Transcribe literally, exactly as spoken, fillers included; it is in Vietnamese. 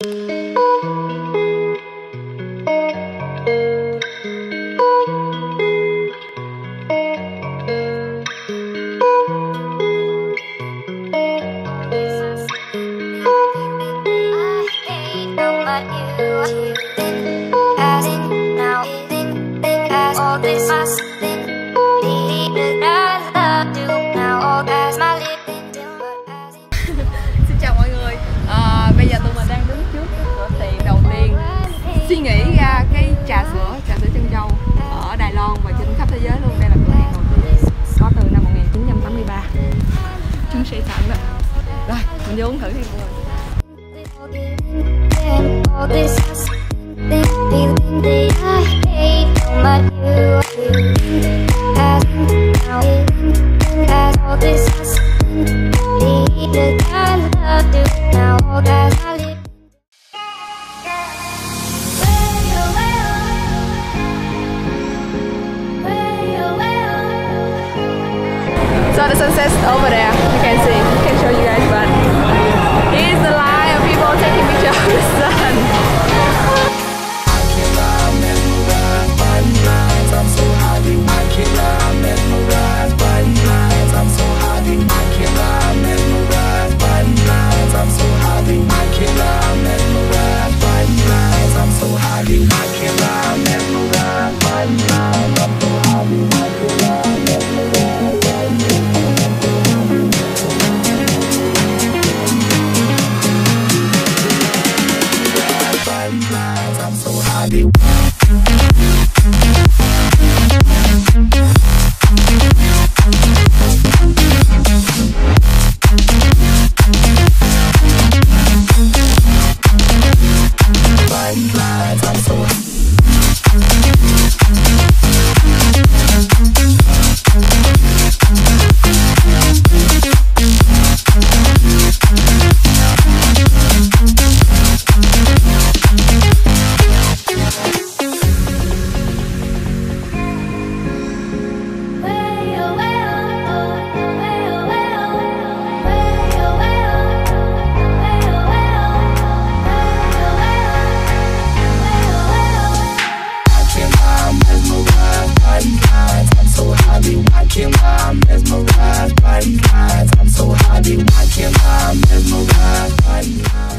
Xin chào mọi người, à, bây giờ tụi mình đang đứng trước cửa tiệm đầu tiên suy nghĩ ra cái trà sữa, trà sữa trân châu ở Đài Loan và trên khắp thế giới luôn. Đây là cửa hàng đầu tiên, có từ năm một nghìn chín trăm tám mươi ba, trứng sữa sẵn đó. Rồi, mình vô uống thử đi mọi người. So the sunset's over there, you can see, I can show you guys, but here's the line of people taking pictures of the sun. I'm so happy, I can't lie, mesmerized by nights. I'm so happy, I can't lie, mesmerized by nights. I'm so happy, I can't lie, mesmerized by nights. I'm so happy, I can't lie, mesmerized by nights. I'm so happy, I can't lie, mesmerized by nights. I'm so happy. I'm mesmerized by nights. I'm so happy, I can't lie, mesmerized by nights.